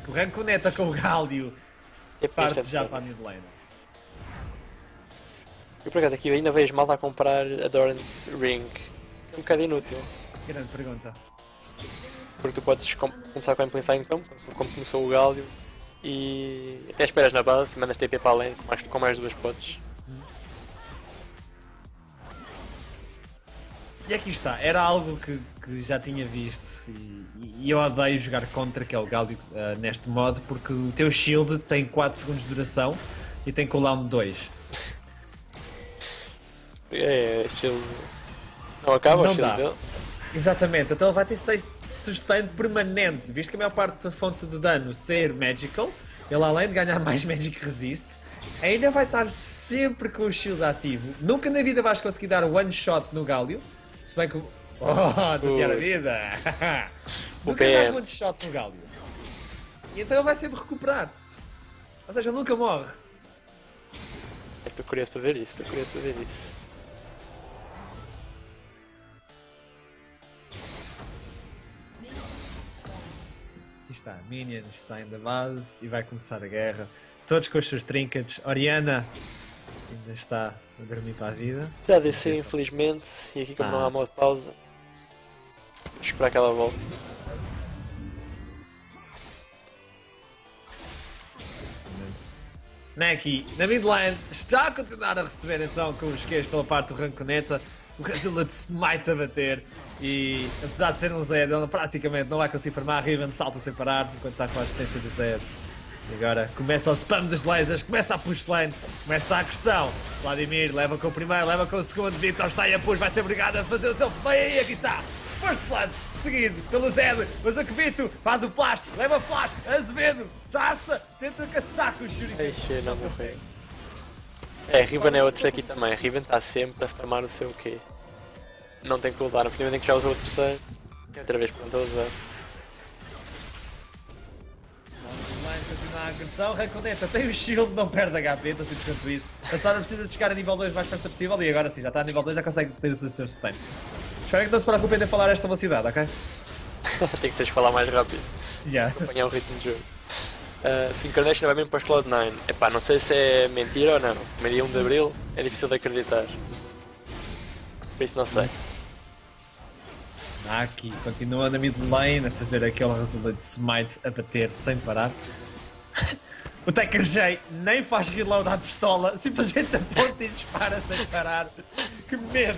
O Ranconeta com o Galio parte já para a mid lane. Eu por acaso aqui ainda vejo malta a comprar a Doran's Ring. É um bocado inútil. Grande pergunta. Porque tu podes começar com a Amplifying Tom, como começou o Galio, e até esperas na base, mandas TP para além com mais 2 potes. E aqui está, era algo que já tinha visto e eu odeio jogar contra, que é o Galio neste modo, porque o teu shield tem 4 segundos de duração e tem cooldown de 2. É, estilo... Não acaba Não o shield dá. dele? Exatamente, então ele vai ter 6 de sustain permanente, visto que a maior parte da fonte de dano ser magical, ele além de ganhar mais magic resist, ainda vai estar sempre com o shield ativo. Nunca na vida vais conseguir dar one shot no Galio, se bem que... Oh, desafiar a vida! Nunca dás one shot no Galio. E então ele vai sempre recuperar. Ou seja, ele nunca morre. Estou curioso para ver isso, Aqui está, minions saem da base e vai começar a guerra. Todos com os seus trinkets. Orianna ainda está a dormir para a vida. Já disse infelizmente, e aqui como não há modo de pausa, vou esperar que ela volte. Neki, na midlane, está a continuar a receber então com os Qs pela parte do Ranconeta. O Resolute Smite a bater e, apesar de ser um Zed, ele praticamente não vai conseguir farmar. Riven salta sem parar enquanto está com a assistência do Zed. E agora começa o spam dos lasers, começa a push lane, começa a agressão. Vladimir leva com o primeiro, leva com o segundo. Vitor está aí a push, vai ser obrigado a fazer o seu play. E aqui está, first blood, seguido pelo Zed. Mas o Kevito faz o flash, leva o flash. Azevedo, Sassa, tenta caçar com o Shuriken. Eixe, não morreu. É, Riven é outro aqui também. Riven está sempre a spamar o seu Q. Não tem cooldown, porque tem que já usou o terceiro. E outra vez pronto a usar. Continua a agressão, Ranconeta tem o shield, não perde HP, tão simples quanto isso. A Sara precisa de chegar a nível 2 o mais depressa possível e agora sim, já está a nível 2, já consegue ter o seu sustain. Espero que não se preocupem de falar esta velocidade, ok? Tem que teres que falar mais rápido. Yeah. Acompanhar o ritmo do jogo. Se Incarnation vai mesmo para os Cloud9. Epá, não sei se é mentira ou não. Primeiro dia 1 de Abril é difícil de acreditar. Por isso não sei. Naki continua na mid lane a fazer aquele Resolute Smite a bater sem parar. O Tekker J nem faz reload à pistola, simplesmente aponta e dispara sem parar. Que medo!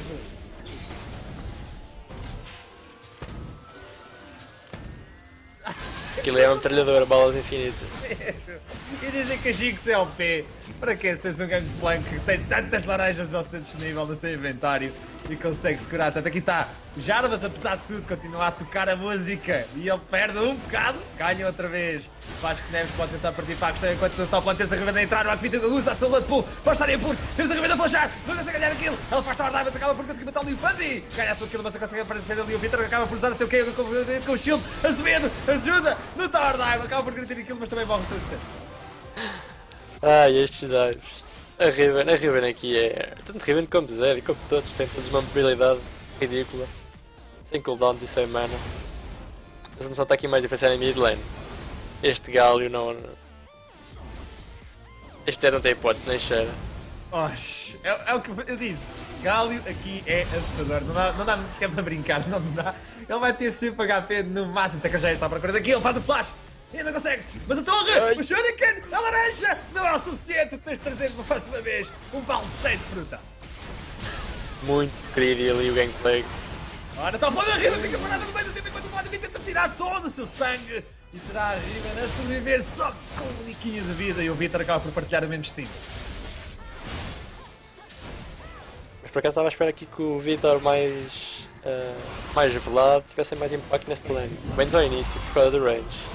Aquilo é uma metralhadora, balas infinitas. E dizem que a Jinx é OP. Para que se tens um Gangplank que tem tantas laranjas ao seu disponível no seu inventário e consegue segurar? Tanto aqui está o Jarvas, apesar de tudo, continua a tocar a música e ele perde um bocado, ganha outra vez. Vasco Neves pode tentar partir para a agressão enquanto o top lane tens a Riven a entrar, o Akvita usa a sua Blood Pool, pode estar em push, temos a Riven a flashar, não consegue ganhar aquilo, ela faz Tower Dive, acaba por conseguir matar o Liu Fuzzy, ganha a sua kill, mas consegue aparecer ali o Vitor, acaba por usar o seu K com o shield, Azevedo, ajuda no Tower Dive, acaba por garantir aquilo, mas também morre o seu assistente. Ai, estes dives. A Riven aqui é... Tanto Riven como Zed e como todos têm todos uma mobilidade ridícula. Sem cooldowns e sem mana. Mas não só está aqui mais diferenciar em mid lane. Este Galio não... Este Zed não tem hipótese, nem cheira. Oxe, é o que eu disse. Galio aqui é assustador. Não dá sequer para brincar, não dá. Ele vai ter sempre HP no máximo. Até que já está à procura daquilo, faz o flash. E ainda consegue. Mas a torre, o Shuriken, a laranja, não é o suficiente. Tens de trazer uma próxima vez um balde cheio de fruta. Muito querido ali o gameplay. Ora, está a pôr a Riven, fica parada no meio do tempo enquanto o Vladimir tenta tirar todo o seu sangue. E será a Riven a sobreviver só com um liquinho de vida e o Vitor acaba por partilhar o mesmo destino. Mas por acaso estava à espera aqui que o Vitor mais velado tivesse mais impacto nesta lane. Menos ao início, por causa do range.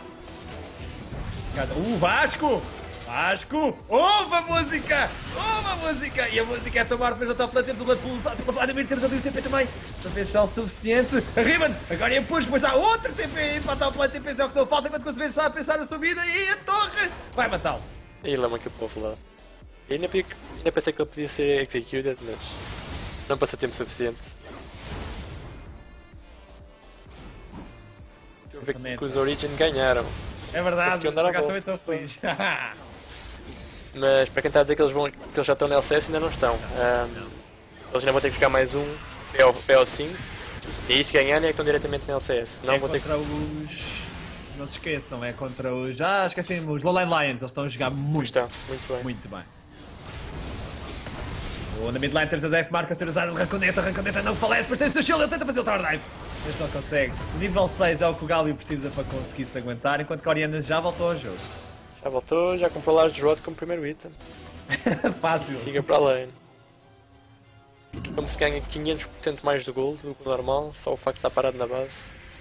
Vasco! Vasco! Ouve a música! Ouve a música! E a música é tomar depois da top lane, temos o Blood Pool usado pela Vladimir, temos ali o TP também. Para ver se é o suficiente. A Riven, agora é push, depois há outro TP aí para a top lane, TP é o que não falta, enquanto que o Azevedo está a pensar na sua vida e a torre vai matá-lo. E lama que povo lá. Ainda pensei que ele podia ser executed, mas não passou tempo suficiente. Estou a ver que os Origin ganharam. É verdade, Conseguiu por andar à acaso também volta. estou feliz. Mas para quem está a dizer que eles já estão na LCS, ainda não estão. Eles ainda vão ter que jogar mais um PO5 e aí se ganharem é que estão diretamente na LCS. Senão É vão ter contra os... Não se esqueçam, é contra os... Ah, esqueci, os Lowline Lions, eles estão a jogar que muito, estão. Muito bem. muito bem. Na midline temos a Def marca a ser usado de Raconeta não falece, depois tem o seu shield, ele tenta fazer o Tower Dive. Mas não consegue. O nível 6 é o que o Galio precisa para conseguir se aguentar, enquanto que a Oriana já voltou ao jogo. Já voltou, já comprou Large Rod como primeiro item. Fácil. Siga para a lane. Como se ganha 500% mais de gold do que o normal, só o facto de estar parado na base.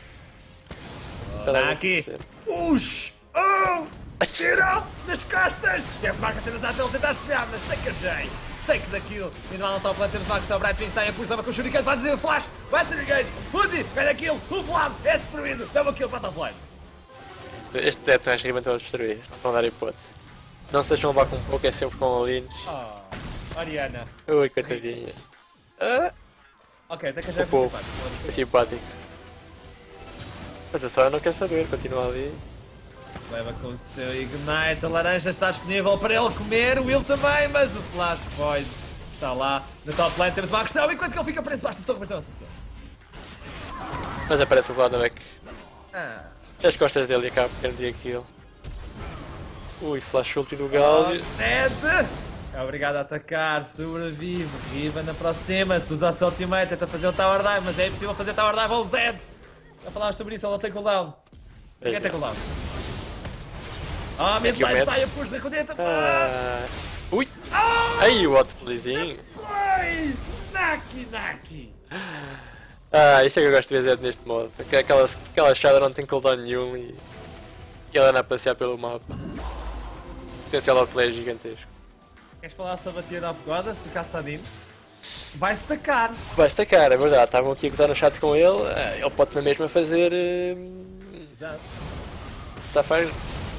Dá aqui. Push! Oh! Tira! Nas costas! Deve marca ser usado, ele tentar desviar, mas take a J. Take daquilo. Ainda lá no top lane temos o Max ao Bright Wings, está em push, dava com o Shuriken, vai fazer o flash, vai ser engage. Uzi, ganha kill, o Vlad é destruído, dava kill para o top lane. Este Zed mais Riven estão a destruir, não estão a dar hipótese. Não se deixam levar com um pouco, é sempre com Alines. Oh, Oriana. Ui, coitadinha. Ok, take a J Pô, foi é simpático. Mas a Sora não quer saber, continua ali. Leva com o seu Ignite, a laranja está disponível para ele comer, o Will também, mas o Flash Void está lá. No top lane temos uma agressão, enquanto que ele fica preso debaixo do torre, mas tem uma solução. Mas aparece o Vlad na back. Ah. As costas dele e acaba por perder aquilo. Ui, flash ulti do Galio. Sete! É obrigado a atacar, sobrevive, Riven aproxima-se, usa o seu ultimate, tenta fazer o Tower Dive, mas é impossível fazer Tower Dive ao Zed! Já falámos sobre isso, ele não tem cooldown. Ninguém tem cooldown. Ah, midline sai a push da Coneta! Ui! Aí o autoplayzinho! Pois! Naki! Isto é que eu gosto de ver Zed neste modo. Aquela Shadow não tem cooldown nenhum e ela anda a passear pelo mapa. Potencial outplay é gigantesco. Queres falar sobre a Tier of Goddess do Kassadin? Vai-se tacar! Vai-se tacar, é verdade. Estavam aqui a gozar no chat com ele. Ele pode na mesma fazer. Exato. Sapphire.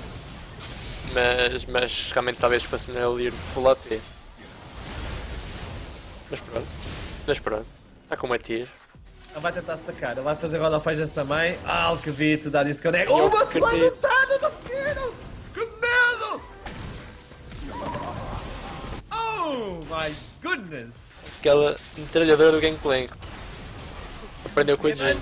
Mas realmente talvez fosse melhor ir full AP. Mas pronto. Está com uma tier. Ele vai tentar se tacar, ele vai fazer God of Ages também. Alquevito, dá disconnect. Eu Uma acredito. planetária do quero! Que medo! Oh my goodness! Aquela metralhadora do Gangplank. Aprendeu com a gente.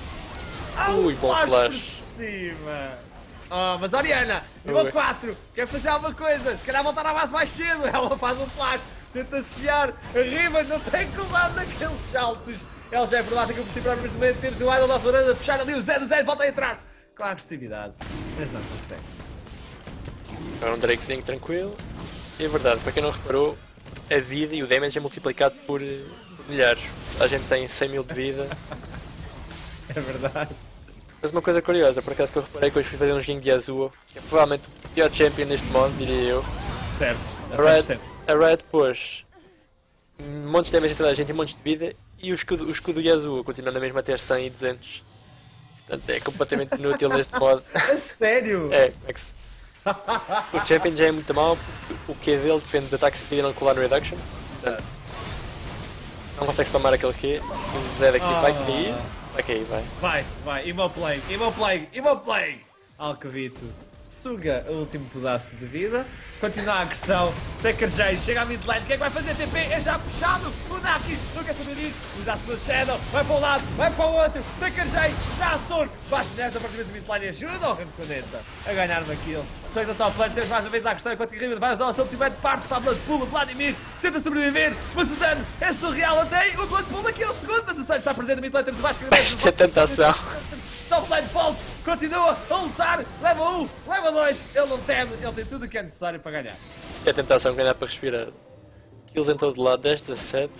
Ui, bom flash. Por cima! Oh, mas Oriana, nível Ui. 4, quer fazer alguma coisa, se calhar voltar à base mais cedo, ela faz um flash, tenta-se fiar, arriba, não tem cooldown naqueles saltos. Ela já é problemática por si própria, mas no momento temos o Idol da Floresta a puxar ali o 0-0, volta a entrar com a agressividade, mas não consegue. Agora um Drakezinho tranquilo. E é verdade, para quem não reparou, a vida e o damage é multiplicado por milhares. A gente tem 100 mil de vida. É verdade. Mas uma coisa curiosa, por acaso que eu reparei que hoje fui fazer um joguinho de Azul, que é provavelmente o pior champion neste modo, diria eu. Certo, A é Red, a Red pôs montes de damage em toda a gente e montes de vida, e o escudo do Yasuo continua na mesma a ter 100 e 200. Portanto é completamente inútil neste modo. A sério? É, como é que se... O champion já é muito mau, porque o Q dele depende dos ataques que pediram cooldown reduction. Portanto, não consegue spamar aquele Q. O Zed aqui vai cair. Vai cair, vai. Vai, Emo Plague! Alcavito suga o último pedaço de vida, continua a agressão, Taker J chega à midline, quem é que vai fazer TP? É já puxado, o Naki não quer saber disso, usa a sua Shadow, vai para um lado, vai para o outro, Taker J já surge, baixa nessa para cima da midline e ajuda o Ranconeta a ganhar-me aquilo. Sai da top lane, temos mais uma vez a agressão enquanto que Riven vai usar o seu ultimate parte para a Blood Pool, o Vladimir tenta sobreviver, mas o dano é surreal até o Blood Pool daqui a um segundo, mas o Sage está presente na midline, temos baixo que Isto é tanta ação. Top lane false, continua a lutar, leva 1, leva 2, ele não teme, ele tem tudo o que é necessário para ganhar. É a tentação ganhar para respirar. Kills em todo lado, 10, 17.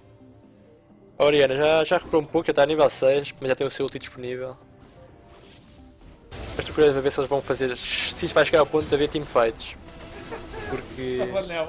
A Oriana já recuperou um pouco, já está a nível 6, mas já tem o seu ulti disponível. Mas estou curioso a ver se eles vão fazer. Se isto vai chegar ao ponto de haver teamfights. Porque.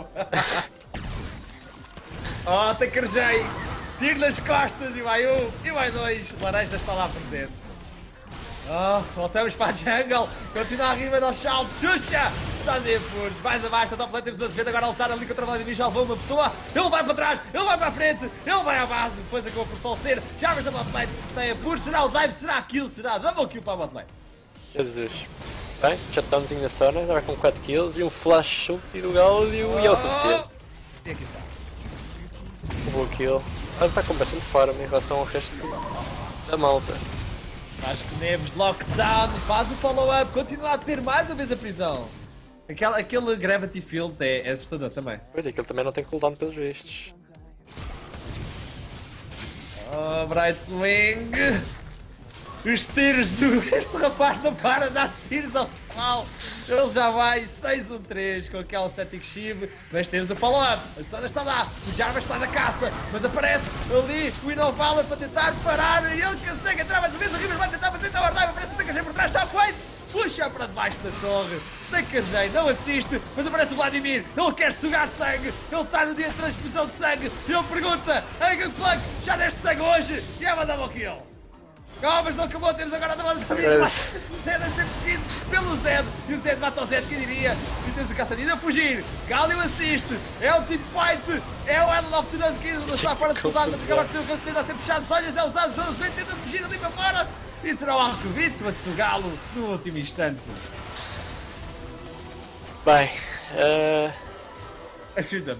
Oh, Takerjei, tiro nas costas e vai 1, e vai 2, o laranja está lá presente. Oh, voltamos para a jungle, continua a Riven aos saltos, Xuxa! Está a ver por mais abaixo, da top lane temos o Azevedo agora a lutar ali contra o Vladimir, já levou uma pessoa, ele vai para trás, ele vai para a frente, ele vai à base, depois acabou por falecer, já vemos a bot lane, está a push, será o dive, será a kill, será double kill para a bot lane. Jesus. Bem, shutdownzinho na zona, agora com 4 kills e um flash ult do Gáudio e é o suficiente. E aqui está. Um bom kill. Ele está com bastante forma em relação ao resto da malta. Acho que Neves lockdown, faz o follow-up, continua a ter mais uma vez a prisão. Aquele Gravity Field é assustador também. Pois é, que ele também não tem cooldown pelos vistos. Oh, Brightwing! Os tiros do... Este rapaz não para de dar tiros ao pessoal! Ele já vai 6-1-3 com aquele Static Shiv, mas temos o follow-up. A Sona está lá, o Jarvan está na caça, mas aparece ali o Inovala para tentar parar e ele consegue entrar mais uma vez. O Rivers vai tentar fazer Tower Dive, aparece o TKG por trás, Shockwave! Puxa para debaixo da torre, TKG não assiste, mas aparece o Vladimir, ele quer sugar sangue, ele está no dia de transfusão de sangue, e ele pergunta, ei Gangplank, já deste sangue hoje? E é uma double kill. Oh, mas não acabou, temos agora a double kill. O Zed a ser perseguido pelo Zed, e o Zed mata o Zed, quem diria? E temos o Caçadinho a fugir, Galio assiste, é o team fight, é o Idol of the Nun King, mas está fora de combate, mas acaba de ser o Gank tenta a ser puxado, os olhos é usado, os olhos tenta fugir ali para fora. E será o Arcovito a sugá-lo no último instante. Bem, Ajuda-me.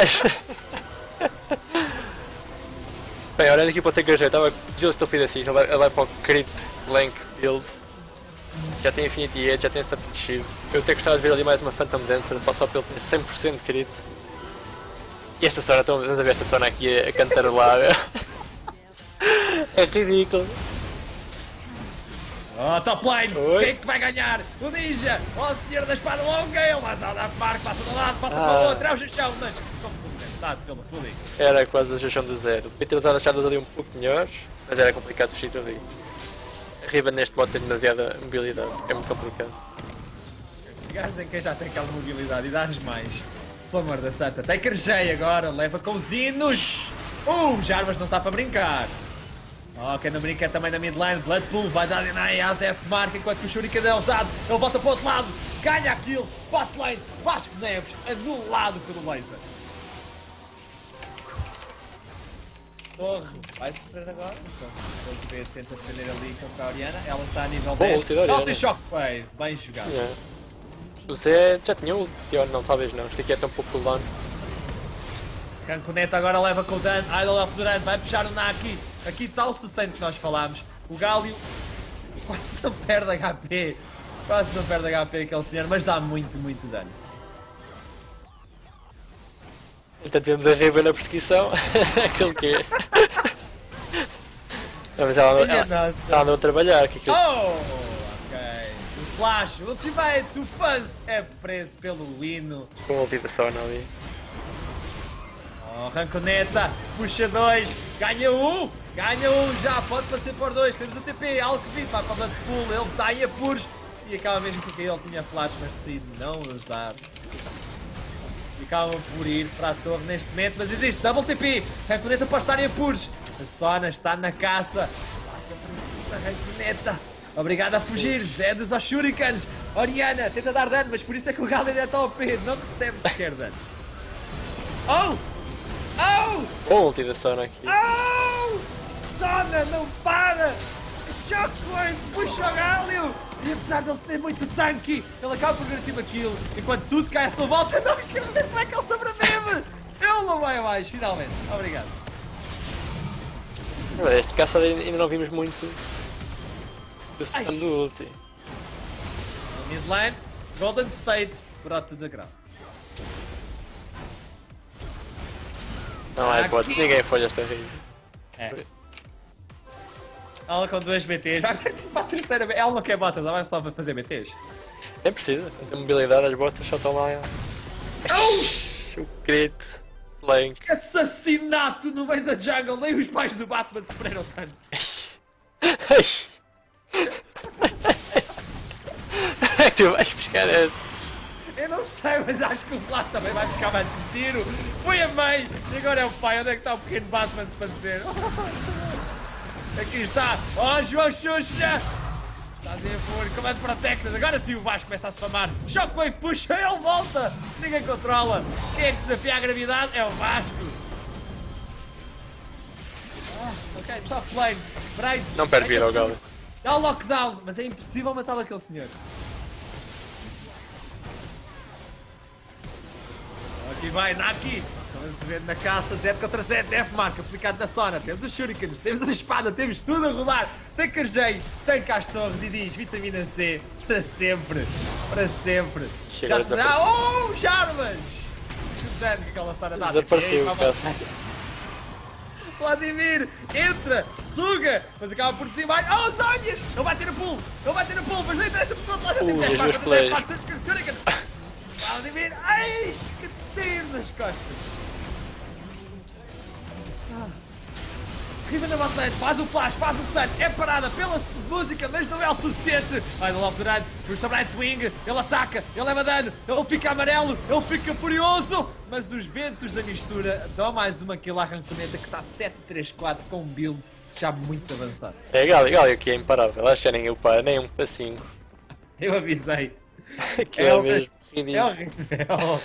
Bem, olhando aqui para o TKG, estava justo a fazer assim, ele vai para o Crit Blank Build. Já tem Infinity Edge, já tem Static Shiv. Eu até gostava de ver ali mais uma Phantom Dancer, só para ele ter 100% de crit. E esta Sona, vamos a ver esta Sona aqui a cantarolar. É ridículo. Oh, top lane! Oi. Quem é que vai ganhar? O Ninja! Oh, o Senhor da Espada Longa! Ele vai a dar Marco, passa de um lado, passa para o outro, é o Jachão, mas ficou contestado pelo Fully. Era quase a gestão do zero. Podia ter usado as chadas ali um pouco melhores, mas era complicado fugir ali. A Riven neste modo tem demasiada mobilidade, é muito complicado. Gajos em quem já tem aquela mobilidade e dá-nos mais. Pelo amor da santa. Tem Kerjei agora, leva com os hinos! Jarvas não está para brincar. Oh, quem não brinca é também na midline. Bloodpool vai dar deny à DF marca enquanto que o Shuriken é usado. Ele volta para o outro lado, ganha aquilo. Botlane, Vasco Neves, anulado pelo laser. Torre vai sofrer agora. Então, o B tenta defender ali contra a Oriana. Ela está a nível 10. ulti da Oriana. Alto e Shockwave, bem jogado. Sim, é. O Zé já tinha ulti, ou não, talvez não. Isto aqui é tão pouco cooldown. Canconeta agora leva com o Dan, Idol of the Dan, vai puxar o Naki. Aqui está o sustain que nós falámos. O Galio quase não perde HP. Quase não perde HP aquele senhor, mas dá muito, muito dano. Entanto vemos a Riven na perseguição. Aquele que é. Não, mas ela andou a trabalhar. Que aquilo... Oh! Ok. O Flash, o Ultimate, o Fuzz é preso pelo hino. Com a ulti da Sona ali. Oh, Ranconeta, puxa 2, ganha um já, pode passar por 2, temos o TP, Alckmin vai para o Deadpool, ele está em apuros e acaba mesmo porque ele tinha flash, mas decide não usar. E acaba por ir para a torre neste momento, mas existe double TP, Ranconeta pode estar em apuros, a Sona está na caça, passa para cima, Ranconeta, obrigado a fugir, Zé dos Shurikens, Oriana tenta dar dano, mas por isso é que o Galo ainda está ao pé, não recebe sequer dano. Oh! Com a ulti da Sona aqui. Oh! Sona, não para! Shockwave puxa o Galio! E apesar de ele ser muito tanky, ele acaba por garantir aquilo. Enquanto tudo cai à sua volta, não quero ver como é que ele sobrevive! Ele não vai abaixo, finalmente. Obrigado. Este caça ainda não vimos muito do spam do ulti. Midline, Golden State, brought to the ground. Não há hipótese, ninguém folha esta Riven. É. Ela com 2 BTs, vai para a terceira vez. Ela não quer botas, ela vai só para fazer BTs. Nem precisa, não tem mobilidade, as botas só estão lá. O crit, Blank. Que assassinato no meio da jungle, nem os pais do Batman sofreram tanto. É que tu vais buscar essa? Eu não sei, mas acho que o Vlad também vai ficar mais um tiro. Foi a mãe e agora é o pai. Onde é que está o pequeno Batman para dizer? Aqui está. Oh, João Xuxa. Está a dizer por comando para técnicas. Agora sim o Vasco começa a spamar. Shockwave puxa, ele volta. Ninguém controla. Quem é que desafia a gravidade? É o Vasco. Ok, top lane. Bright. Não perde vida ao Galo. Dá o lockdown, mas é impossível matar aquele senhor. vai, Naki. Estão a ver na caça, Z contra Z, Deathmark aplicado na zona. Temos os shurikens, temos a espada, temos tudo a rolar. Tem Karjei, tem cá as torres e diz vitamina C para sempre. Para sempre. Chega a desaparecer. Oh, Jarmas! Que dano que aquela Sara dá. Desapareceu o caça. Vladimir, entra, suga, mas acaba por ti mais. Oh, Zonias! Ele vai ter a pull, mas não interessa porque o outro lado já tem as Deathmark, Vladimir, ai, que tiro nas costas. Riven na botlane, faz o flash, faz o stun, é parada pela música, mas não é o suficiente. Vai do Love Durant, puxa Brightwing, ele ataca, ele leva dano, ele fica amarelo, ele fica furioso. Mas os ventos da mistura dão mais uma kill à Ranconeta que está 7-3-4 com um build já muito avançado. É Gali aqui é imparável, acho que nem upar, nem um para 5. Eu avisei. Aquilo é mesmo É ridículo. horrível.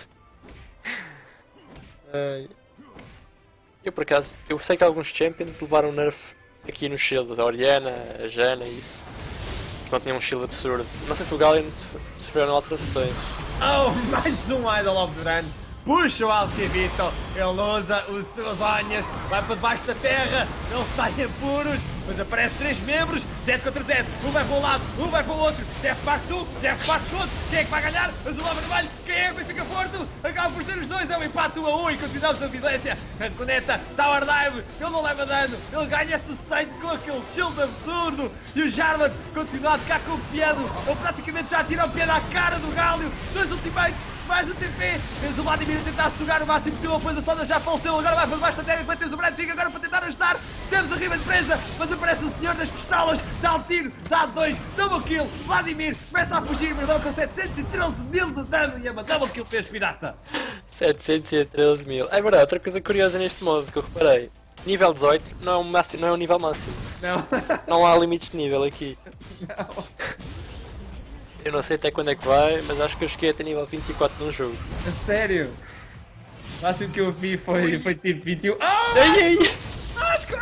Eu por acaso, eu sei que alguns champions levaram nerf aqui no shield, a Oriana, a Jana e isso. Não tinham um shield absurdo. Não sei se o Gallion sofreram alterações. Oh, mais um Idol of Duran. Puxa o Alquivito, ele usa as suas onhas, vai para debaixo da terra, ele está em apuros, mas aparece 3 membros, Z contra Z, um vai para um lado, um vai para o outro, Deathmark tu, Deathmark outro, quem é que vai ganhar? Azul ao vermelho, quem é que fica forte? Acaba por ser os dois, é um empate 1 a 1 e continuamos a evidência. Ranconeta, Tower Dive, ele não leva dano, ele ganha sustain com aquele shield absurdo e o Jarvan continua a tocar com o piano, ele praticamente já tira o piano à cara do Galio, 2 ultimates. Mais um TP, temos o Vladimir a tentar sugar o máximo possível, depois a Soda já faleceu, agora vai para debaixo da terra, enquanto temos o Brad Figa agora para tentar ajudar, temos a Riven presa, mas aparece o senhor das pistolas, dá um tiro, dá 2, double kill, Vladimir começa a fugir, mas não com 713 mil de dano e uma double kill fez pirata. 713 mil. É verdade, outra coisa curiosa neste modo que eu reparei, nível 18 não é um, máximo, não é um nível máximo, Não. não há limites de nível aqui. Não. Eu não sei até quando é que vai, mas acho que eu cheguei até nível 24 num jogo. A sério? O máximo que eu vi foi tipo 21. Oh! Ai, ai. Acho que.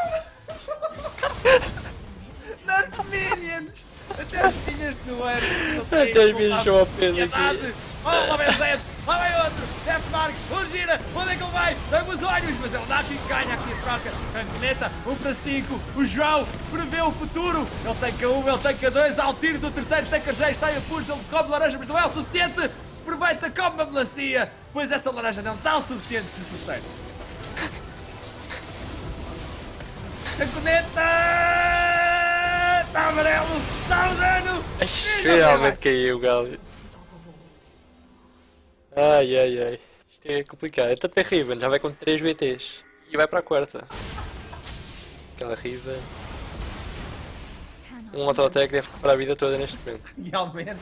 Not millions! Até as pinhas no ar. Até as minhas são ao peso aqui. Oh, lá vem o Zed, lá vem outro, Deathmark, gira, onde é que ele vai? Dá-me os olhos, mas é o Naki que ganha aqui a troca. Ranconeta, 1 para 5, o João prevê o futuro, ele tanca 1, ele tanca 2, ao tiro do terceiro, tem Karjei, sai a puros, ele come laranja, mas não é o suficiente, aproveita, come uma melancia, pois essa laranja não está o suficiente de sustain. Ranconeta, está amarelo, está o dano, Realmente caiu o Galio. Ai. Isto é complicado. Então tem Riven, já vai com 3 BTs. E vai para a quarta. Aquela Riven. Um auto-attack deve recuperar a vida toda neste momento. Realmente.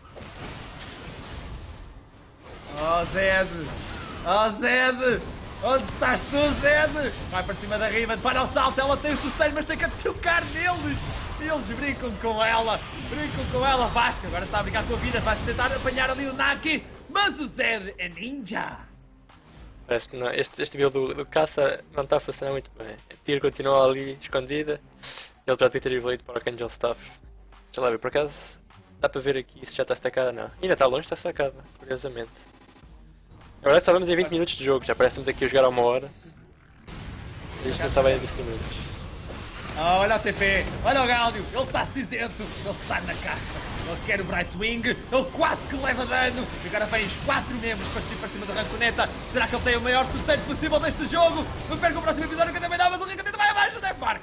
Oh Zed! Oh Zed! Onde estás tu, Zed? Vai para cima da Riven, para o salto, ela tem o sustain, mas tem que tocar neles! Eles brincam com ela, Vasco, agora está a brincar com a vida, vai tentar apanhar ali o Naki, mas o Zed é ninja! Parece que não, este build do caça não está a funcionar muito bem. A Tyr continua ali escondida. Ele já devia ter evoluído para o Archangel Staff. Deixa lá ver, por acaso dá para ver aqui se já está stacada ou não. Ainda está longe, está stacada, curiosamente. Agora só vamos em 20 minutos de jogo, já parecemos aqui a jogar a 1 hora. Isto não só vai em 20 minutos. Oh, olha o TP, olha o Gáudio, ele está cinzento, ele está na caça, ele quer o Brightwing, ele quase que leva dano, e agora vem os 4 membros para cima da Ranconeta, será que ele tem o maior sucesso possível deste jogo? Não perca o próximo episódio que também dá, mas o Ranconeta vai abaixo do Deathmark!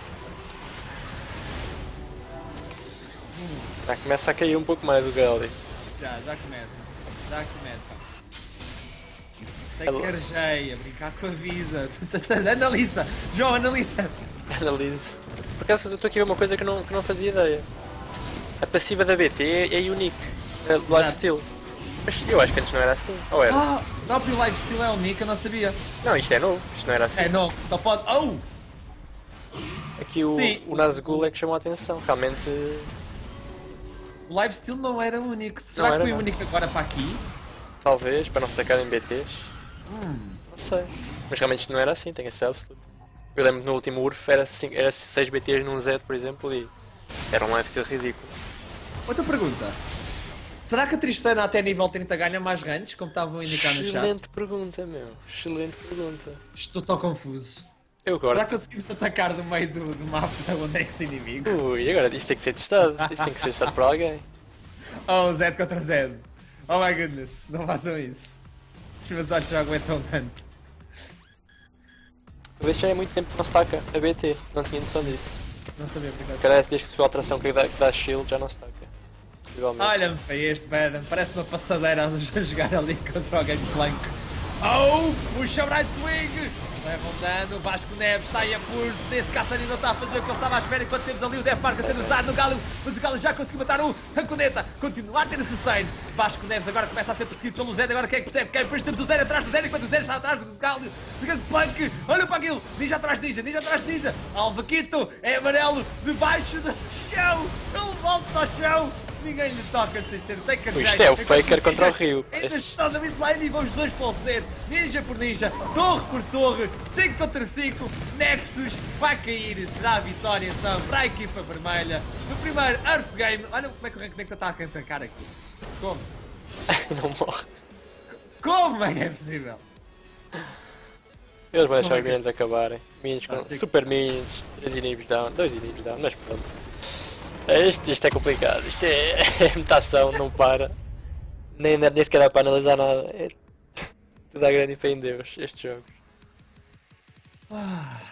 Já começa a cair um pouco mais o Galio. Já começa. Tem Karjei a brincar com a vida, analisa, João, analisa! Analise. Por acaso eu estou aqui a ver uma coisa que não fazia ideia. A passiva da BT é unique, é do lifesteal. Mas eu acho que antes não era assim, ou era? Ah, o próprio lifesteal é unique, eu não sabia. Não, isto é novo, isto não era assim. É, não, só pode... Oh! Aqui o Nazgul é que chamou a atenção, realmente... O lifesteal não era único, será que foi único agora para aqui? Talvez, para não se sacarem BTs. Não sei. Mas realmente isto não era assim, tem esse absolute. Eu lembro que no último URF era 6 BTs num Z, por exemplo, e era um lifesteal ridículo. Outra pergunta. Será que a Tristana até nível 30 ganha mais ranges, como estavam a indicar no chat? Excelente pergunta, meu. Excelente pergunta. Estou tão confuso. Eu Será agora. que conseguimos atacar do meio do mapa onde é que se inimigo? Ui, agora isto tem que ser testado. Isto tem que ser testado por alguém. Oh, Zed contra Zed. Oh my goodness, não façam isso. Os meus olhos já aguentam tanto. A vez já é muito tempo que não se taca a BT. Não tinha noção disso. Não sabia porque Parece desde que se foi a alteração que dá shield já não se taca. Igualmente. Olha-me para este, Baron. Parece uma passadeira a jogar ali contra o Gangplank. Oh, puxa o Brightwing! Levam dano, Vasco Neves está aí a pulso. Nesse Caçani não está a fazer o que ele estava à espera. Enquanto temos ali o Death Mark a ser usado no Galo. Mas o Galo já conseguiu matar um. Ranconeta continua a ter o sustain. Vasco Neves agora começa a ser perseguido pelo Zé. Agora quem é que percebe? Quem? Depois temos o Zé atrás do Zé. Enquanto o Zé está atrás do Galo. Do Gangplank. Olha para aquilo. Ninja atrás de Ninja. Ninja atrás de Ninja. Alvaquito é amarelo debaixo do chão. Ele volta ao chão. Ninguém lhe toca sem ser tem que Isto é o Faker contra o Rio. Ainda está na midlane e vão os dois para o ser. Ninja por ninja, torre por torre, 5 contra 5. Nexus vai cair. Será a vitória então para a equipa vermelha no primeiro Earth Game. Olha como é que o Rank está a atacar aqui. Como? Não morre. Como é que é possível? Eles vão deixar Como é os que minions acabarem. Minions com sim. super minions, 3 inibos down, 2 inibos down, mas pronto. Isto é complicado, isto é mutação, não para. Nem sequer dá para analisar nada. É tudo à grande e fé em Deus, estes jogos.